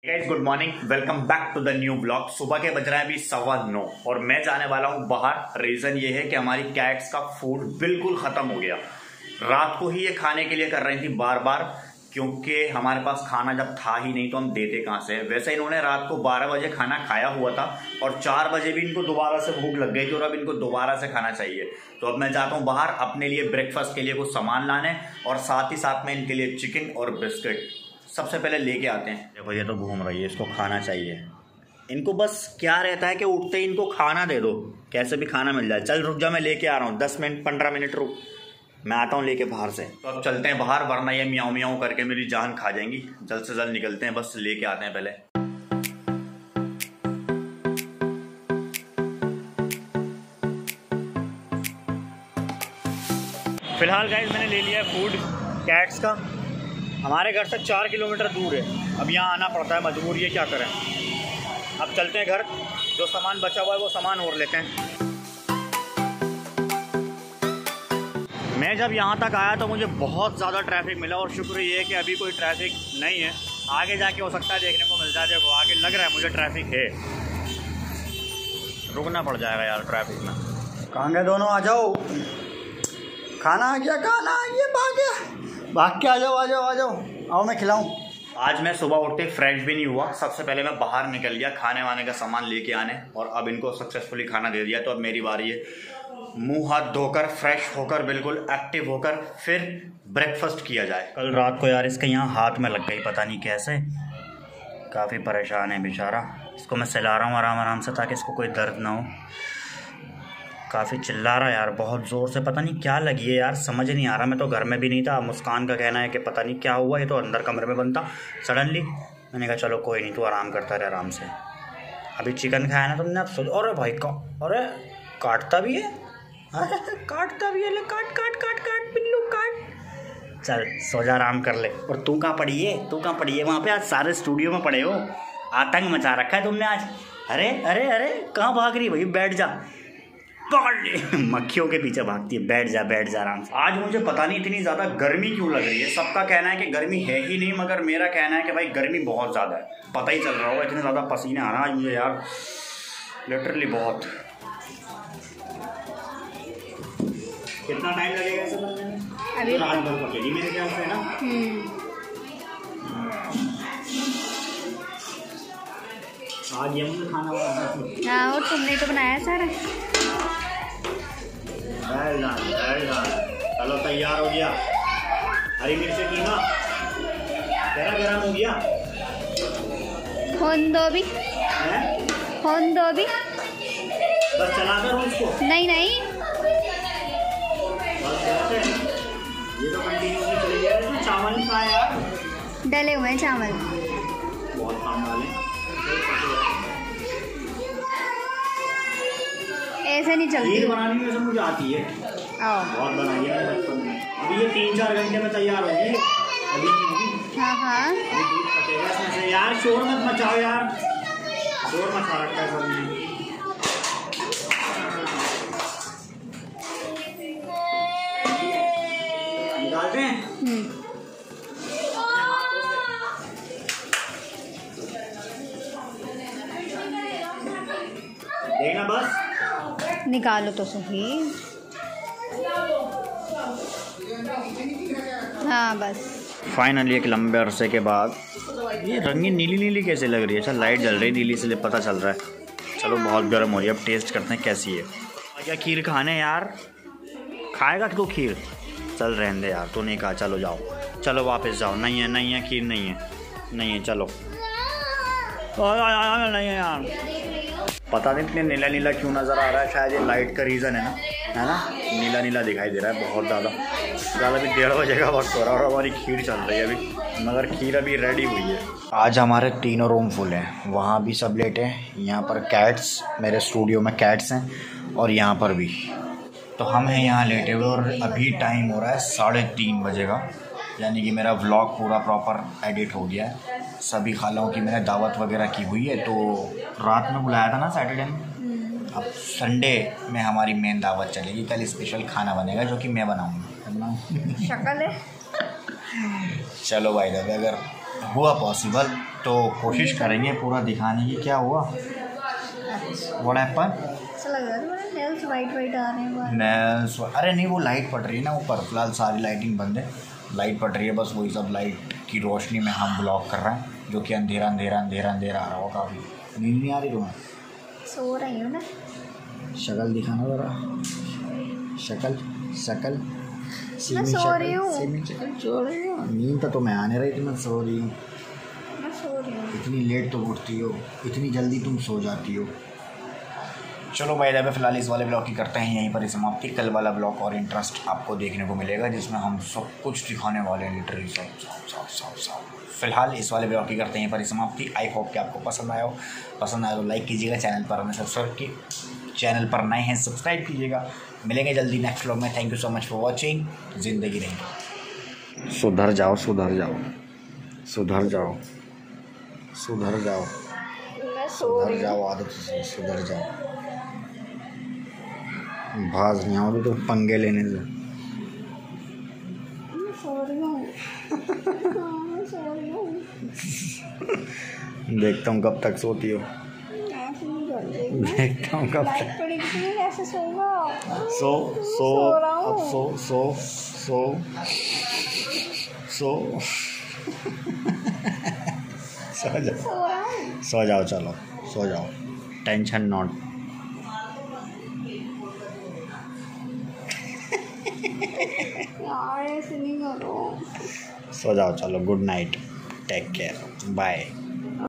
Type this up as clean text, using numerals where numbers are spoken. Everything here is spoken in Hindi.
Guys good morning, welcome back to the new blog. सुबह के बज रहे हैं अभी 9:15 और मैं जाने वाला हूं बाहर। रीजन ये है कि हमारी कैट्स का फूड बिल्कुल खत्म हो गया। रात को ही ये खाने के लिए कर रही थी बार बार, क्योंकि हमारे पास खाना जब था ही नहीं तो हम देते कहाँ से। वैसे इन्होंने रात को 12 बजे खाना खाया हुआ था और 4 बजे भी इनको दोबारा से भूख लग गई थी और अब इनको दोबारा से खाना चाहिए। तो अब मैं जाता हूँ बाहर अपने लिए ब्रेकफास्ट के लिए कुछ सामान लाने और साथ ही साथ में इनके लिए चिकन और बिस्किट सबसे पहले लेके आते हैं। देखो ये तो घूम रही है, इसको खाना चाहिए। इनको बस क्या रहता है कि उठते ही इनको खाना दे दो, कैसे भी खाना मिल जाए। चल रुक जा, मैं लेके आ रहा हूँ, 10 मिनट 15 मिनट रुक, मैं आता हूँ लेके बाहर से। तो अब चलते हैं बाहर, वरना ये म्याऊं म्याऊं करके मेरी जान खा जाएंगी। जल्द से जल्द निकलते हैं, बस लेके आते हैं पहले। फिलहाल गाइस मैंने ले लिया है फूड कैट्स का। हमारे घर से 4 किलोमीटर दूर है, अब यहाँ आना पड़ता है, मजबूरी है, क्या करें। अब चलते हैं घर, जो सामान बचा हुआ है वो सामान और लेते हैं। मैं जब यहाँ तक आया तो मुझे बहुत ज़्यादा ट्रैफिक मिला और शुक्र ये है कि अभी कोई ट्रैफिक नहीं है। आगे जाके हो सकता है देखने को मिल जाए। देखो आगे लग रहा है मुझे ट्रैफिक है, रुकना पड़ जाएगा यार ट्रैफिक में। कहाँ गए दोनों? आ जाओ, खाना आ गया, खाना आ गया, भाग के आ जाओ आ जाओ आ जाओ, आओ मैं खिलाऊं। आज मैं सुबह उठते फ्रेश भी नहीं हुआ, सबसे पहले मैं बाहर निकल गया खाने वाने का सामान लेके आने और अब इनको सक्सेसफुली खाना दे दिया। तो अब मेरी बारी है मुंह हाथ धोकर फ्रेश होकर बिल्कुल एक्टिव होकर फिर ब्रेकफास्ट किया जाए। कल रात को यार इसके यहाँ हाथ में लग गई, पता नहीं कैसे, काफ़ी परेशान है बेचारा। इसको मैं सहला रहा हूँ आराम आराम से ताकि इसको कोई दर्द ना हो। काफ़ी चिल्ला रहा है यार बहुत ज़ोर से, पता नहीं क्या लगी है यार, समझ नहीं आ रहा। मैं तो घर में भी नहीं था। मुस्कान का कहना है कि पता नहीं क्या हुआ, ये तो अंदर कमरे में बनता सडनली। मैंने कहा चलो कोई नहीं, तू आराम करता रहे आराम से। अभी चिकन खाया ना तुमने, अब सोच। अरे भाई का, अरे काटता भी है, काटता भी है, ले काट काट काट काट पिल्लू काट। चल सो जा, आराम कर ले। और तू कहाँ पड़ी है, तू कहाँ पड़ी है? वहाँ पे आज सारे स्टूडियो में पड़े हो, आतंक मचा रखा है तुमने आज। अरे अरे अरे कहाँ भाग रही भाई, बैठ जा, पकड़ ले। मक्खियों के पीछे भागती है, बैठ जा आराम से। आज मुझे पता नहीं इतनी ज़्यादा गर्मी क्यों लग रही है। सबका कहना है कि गर्मी है ही नहीं, मगर मेरा कहना है कि भाई गर्मी बहुत ज़्यादा है। पता ही चल रहा होगा, इतने ज़्यादा पसीने आ रहा है आज मुझे यार, लिटरली बहुत। कितना टाइम लगेगा ऐसे बनने में? अभी रात भर पकेगी मेरे ख्याल से ना। आज ये खाना वाला। हाँ, और तुमने तो बनाया सारा। चलो तैयार हो गया। हरी मिर्च कीमा गरम हो गया। होन दो भी, होन दो भी। बस चला कर उसको। नहीं नहीं, ये तो कंटिन्यूसली चले जा रहे हैं। चावल नहीं खाए यार, डले हुए हैं चावल, बहुत काम डाले। ऐसे नहीं चलती। खीर बनानी में मुझे आती है, बहुत बनाई है बचपन में। अभी ये 3-4 घंटे में तैयार होगी, अभी नहीं होगी। हाँ अभी दूध फटेगा इसमें से। यार शोर मत मचाओ यार, शोर मचा रखा है सबने। निकालते हैं। देखना बस, निकालो तो सही। हाँ बस फाइनली एक लंबे अरसे के बाद ये रंगीन नीली नीली कैसे लग रही है। अच्छा लाइट जल रही है नीली, इसलिए पता चल रहा है। चलो बहुत गर्म हो रही है, अब टेस्ट करते हैं कैसी है। क्या खीर खाने यार, खाएगा कि तू खीर? चल रहने दे यार, तू नहीं खा, चलो जाओ, चलो वापस जाओ। नहीं है खीर, नहीं है, चलो। नहीं है यार, पता नहीं इतने नीला नीला क्यों नज़र आ रहा है, शायद ये लाइट का रीज़न है ना, नीला नीला दिखाई दे रहा है बहुत ज़्यादा। अभी 1:30 बजे का वक्त हो रहा है और हमारी खीर चल रही है अभी, मगर खीर अभी रेडी हुई है। आज हमारे तीनों रूम फुल हैं, वहाँ भी सब लेटे हैं, यहाँ पर कैट्स, मेरे स्टूडियो में कैट्स हैं और यहाँ पर भी। तो हम हैं यहाँ लेटे हुए और अभी टाइम हो रहा है 3:30 बजे का, यानी कि मेरा व्लॉग पूरा प्रॉपर एडिट हो गया है। सभी खालाओं की मैंने दावत वगैरह की हुई है, तो रात में बुलाया था ना सैटरडे में। अब संडे में हमारी मेन दावत चलेगी, कल स्पेशल खाना बनेगा जो कि मैं बनाऊँगा। शक्ल है। चलो भाई, अगर हुआ पॉसिबल, तो कोशिश करेंगे पूरा दिखाने की। क्या हुआ? What happen? ऐसा लग रहा है तुम्हारे नेल्स वाइट वाइट आ रहे हैं बाहर। नेल्स? अरे नहीं, वो लाइट पड़ रही है ना ऊपर, फिलहाल सारी लाइटिंग बंद है, लाइट पड़ रही है बस, वही सब लाइट की रोशनी में हम ब्लॉक कर रहे हैं, जो कि अंधेरा अंधेरा अंधेरा अंधेरा आ रहा होगा। काफ़ी नींद नहीं आ रही तुम्हें? सो रही हूँ ना। शक्ल दिखाना ज़रा, शक्ल शक्ल मैं सो रही हूँ। सो रही हूँ। नींद तो तुम्हें आने रही थी, मैं सो रही हूँ। मैं सो रही हूँ। इतनी लेट तो उठती हो, इतनी जल्दी तुम सो जाती हो। चलो भाई, जब फिलहाल इस वाले ब्लॉग की करते हैं यहीं पर ही समाप्ति। कल वाला ब्लॉग और इंटरेस्ट आपको देखने को मिलेगा, जिसमें हम सब कुछ दिखाने वाले हैं, लिटरली सब। फिलहाल इस वाले ब्लॉग की करते हैं यहीं पर ही समाप्ति। आई होप कि आपको पसंद आया हो। पसंद आया तो लाइक कीजिएगा, चैनल पर हमें सब्सक्राइब की, चैनल पर नए हैं सब्सक्राइब कीजिएगा। मिलेंगे जल्दी नेक्स्ट ब्लॉग में। Thank you so much for watching. ज़िंदगी रहेगी। सुधर जाओ, सुधर जाओ, सुधर जाओ, सुधर जाओ, मैं सो सुधर जाओ, आदत से सुधर जाओ। भाज नहीं आओ तो पंगे लेने से। मैं सो रही हूँ। मैं सो रही हूँ। देखता हूँ कब तक सोती हो, ऐसे नहीं कर रही। देखता हूँ कब लाइट तक। पड़ी कितनी, कैसे सोऊंगा? सो सो रहा हूँ। अब सो जाओ, सो रहा हूँ। सो जाओ, चलो सो जाओ, टेंशन नॉट। यार ऐसे नहीं करो। सो जाओ, चलो, good night, take care, bye.